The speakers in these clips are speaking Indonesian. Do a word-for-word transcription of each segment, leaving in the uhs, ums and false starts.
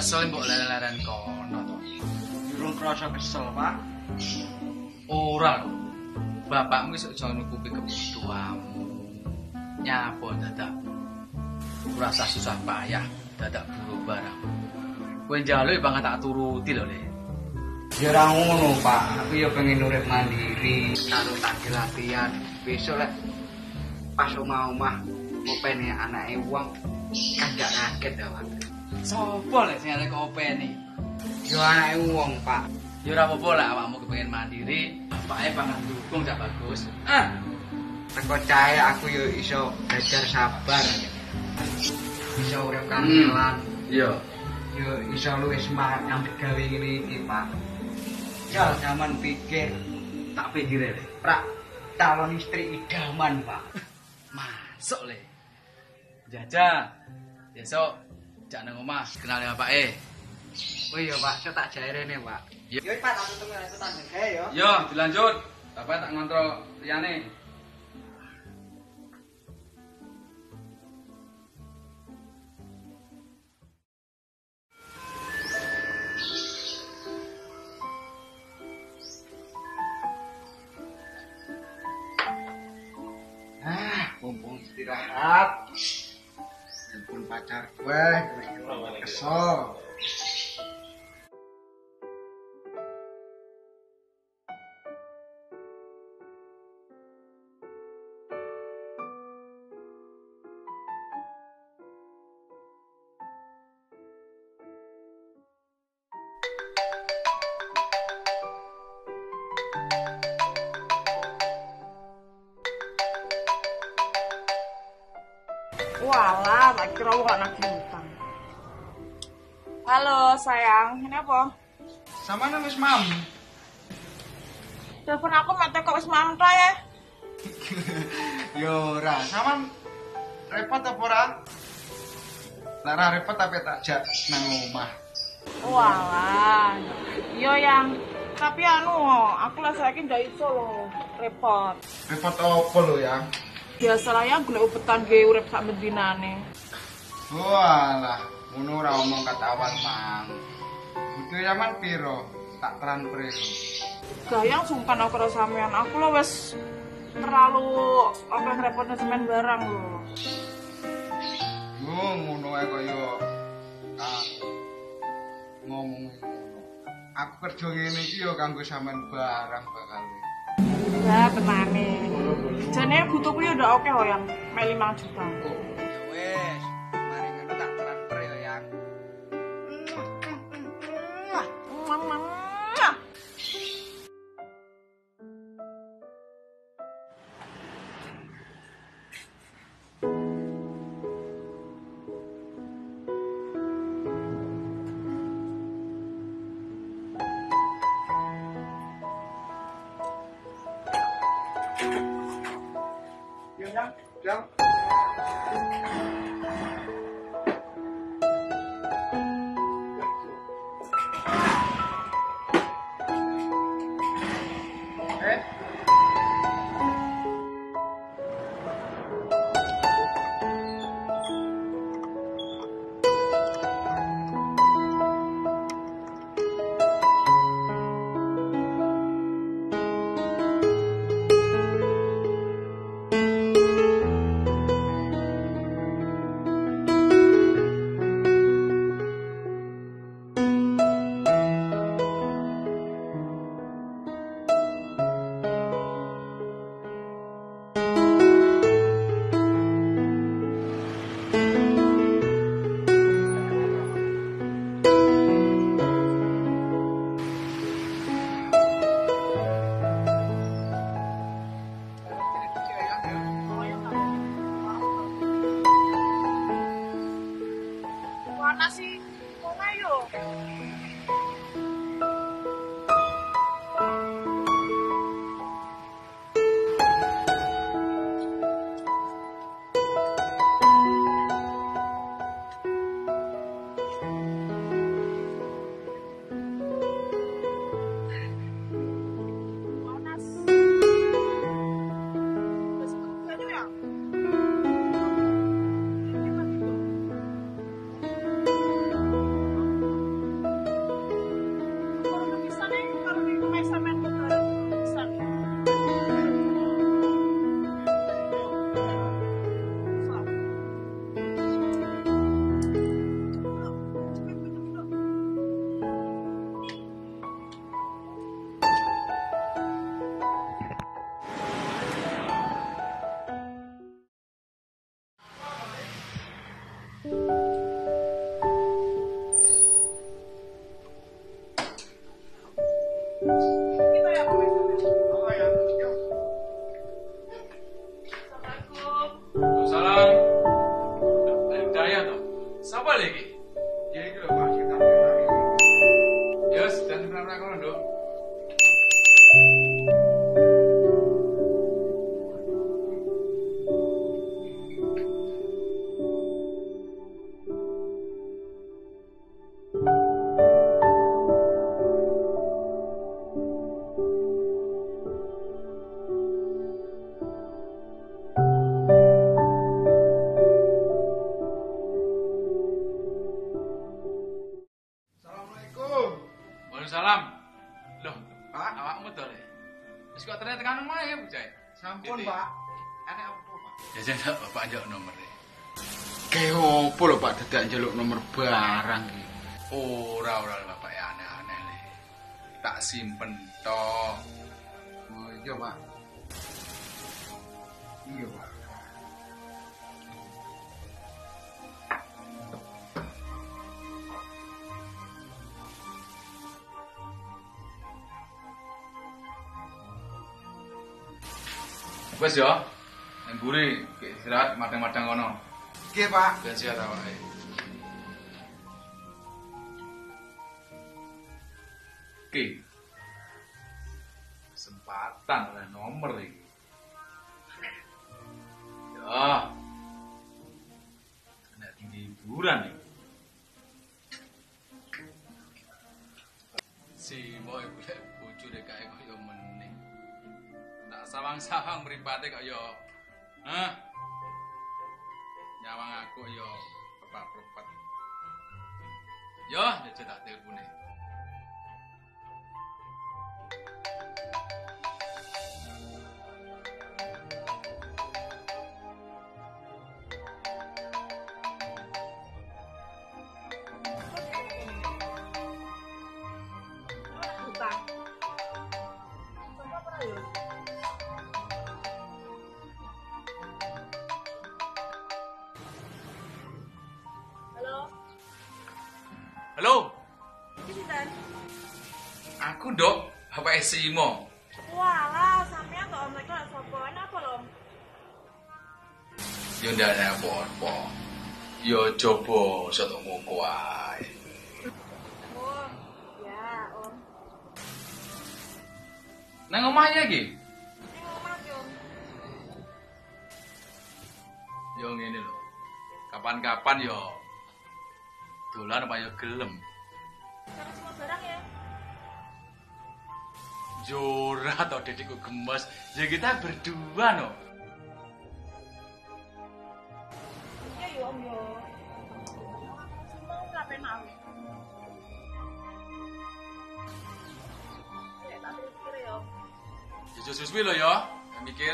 kesel mbok leren-leren kono to. Durung krasa kesel, Pak. Ora lho. Bapakmu iso aja nutupi kebutuhanmu. Nyapa dadak. Ora usah susah payah dadak buru barang. Kowe njaluk banget tak turuti lho, Le. Ya ora ngono, Pak. Aku ya pengen urip mandiri, karo tak latihan. Besok lek pas omah-omah ngopeni anake wong kan gak kaget ta, Pak. Sopo lek sing arek openi? Yo anake wong, Pak. Ya ora apa-apa lah awakmu kepengin mandiri, bapake banget dukung gak bagus. Ah, Teko cae aku yo iso belajar sabar. Iso urip kangelan. iya. Yo iso luwih semangat nyambut gawe ngene iki, Pak. Jal zaman pikir Tak pikir Le. pra calon istri idaman, Pak. Masuk Le. Jajah. Besok jak nang omah kenal bapake. Oh iya, Pak, saya tak jae rene, Pak. Yo. Yo, Pak, tak tutung aku tak gawe yo. Yo, dilanjut. Bapak tak ngontrol liyane. Ah, mumpung istirahat. Telepon pacar gue, kesel. Walah, tak kira kok nagih utang. Halo, sayang. Ini apa? Sama nang wis mam. Telepon aku mate kok wis mantra ya. Yo ora, sama repot apa ora? Lara repot tapi tak jak nang omah. Walah. Iya, yang tapi anu, aku lah saiki ndak iso lho, repot. Repot apa lo ya? Biasalah yang golek upetan ge urip sak mendinane. Walah, ngono ora omong kata awal mang. Butuh zaman piro? Tak transfer. Gayang sungkan aku karo sampean. Aku lo wis terlalu apa repotnya semen barang lho. Yo ngono ae kaya ah, ngomong ngono. Aku kerja ngene iki yo kanggo sampean barang bakal. Ya tenane. Jane butuh kuwi udah oke kok yang mek lima juta. Ya wis, mari ngono tak transfer yo yang. Mama. Yo yang, yang. Eh? Kita ya, Pak. Oh ya, yuk. Assalamualaikum. Salam. Ayo daya toh. Sapa lagi? Ya iki lho Pak, kita lari. Yes, dan kenapa kono, Nduk? Assalamualaikum. Waalaikumsalam. Loh, Pak, awakmu to le. Wis kok ternyata tekan omah ya, Bocah. sampun Titik. Pak. Ana apa Pak? Ya jan bapak njaluk nomere. Kayak opo lho Pak dadak njaluk nomor barang iki? Ora ora bapak ya aneh-aneh le. Tak simpen toh. Oh iya Pak. Iya Pak. Wes yo. Nang mburi istirahat madang-madang kono. Nggih Pak. Ben sehat awake. Oke. Kesempatan oleh nomor iki. Ya. Kena tinggi hiburan nih. Si boy boleh bojone kae kaya meneng. Tak sawang-sawang mripate kaya hah? Nyawang aku yo pepak-pepak. Yo, aja tak telepone. Utang. Sampai pernah ya? Halo, Halo, ini sinten? aku Nduk, Bapak Simo. Walah, sampean kok om lek sapa? Apa lho? Om? Yo ndak ada apa-apa. Yo coba soto moko ae. Oh, ya, Om. Nang omahnya iki. Ini ngomong yo. Yo ngene lho. Kapan-kapan yo dolan apa yo gelem. Sama semua barang ya. Jora atau dedekku gemes. Ya kita berdua no. Iya yo Om yo. Mau kapan mau? Ya, tak pikir ya Om. Ya suwi lho yo. Ya mikir.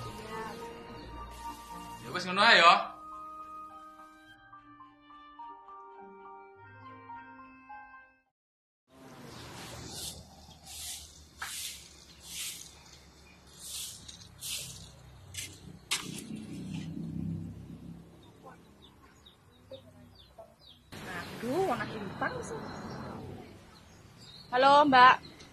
Ya wis ngono ae yo. Aduh, anak utang sih. Halo, Mbak.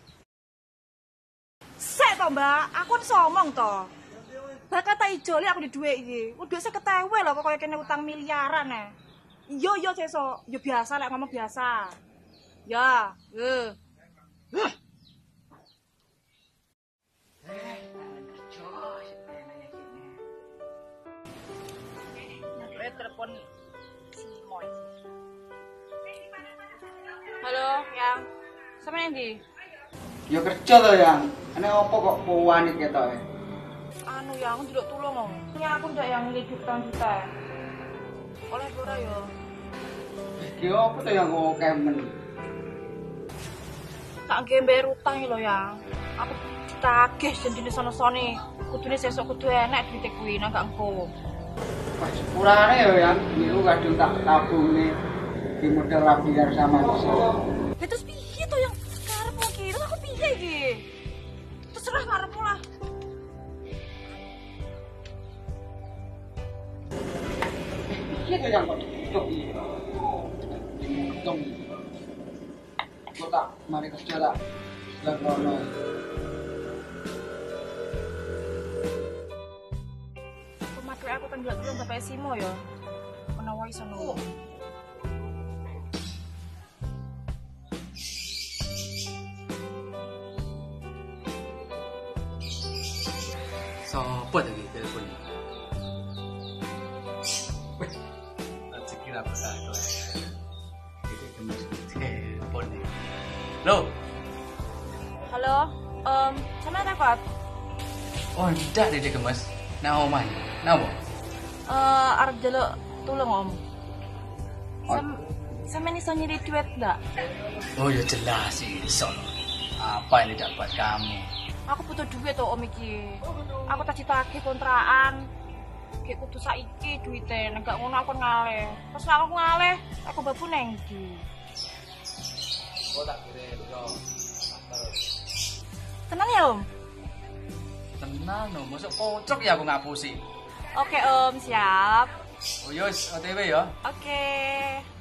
Sek to, Mbak. Aku wis ngomong to. Bakal tak ijoli aku di dhuwit iki. Udah saya ketewe lho kok kaya kene utang miliaran eh. Iya, iya sesuk. Ya biasa lek ngomong biasa. Ya, eh. Huh. Eh, kerja sebenarnya gini. Nah, telepon si Moy. Halo, yang sama ndi? Ya kerja to yang. Ana apa kok puwanik ketoke? Anu yang aku tidak tulung om. Ini aku ndak yang hidup tahun juta. Oleh ora yo. Iki apa to yang kok kemen? Tak gember utang lho yang. Aku ditagih jendine sono-sone. Kudune sesuk kudu enek duit kuwi nang gak engko. Pas sepurane ya yang niku kadung tak tabungne di modal rabiar sama bisa. Ya terus piye to yang karepmu iki? Terus aku piye iki? Terserah karepmu lah. Piye to yang kok cocok iki? Untung. Kok tak mari kerja tak Lekono. Pematwe aku tenggelam dulu bapak Simo ya. Menawa iso nulung. Sopo tadi telepon? Wih, rezeki ra besar to. Iki gemes telepon. Loh, Halo, um, sama Rekod. oh ndak deh gemes. Nah omah. Napa? Eh, arep njaluk tulung Om. Sam sampean iso nyiri duit ndak? Oh ya jelas sih, iso. Apa yang didapat kamu? Aku butuh duit tuh Om iki. Aku tak ditagih kontrakan. Kayak kudu saiki duite, nek gak ngono aku ngaleh. Terus aku ngaleh, aku babu neng ndi? Oh tak kirim, bro. Terus. Tenan ya Om? Tenang no, masuk pocok ya aku ngapusi. Oke Om, siap. Oh yos, O T W ya. Oke.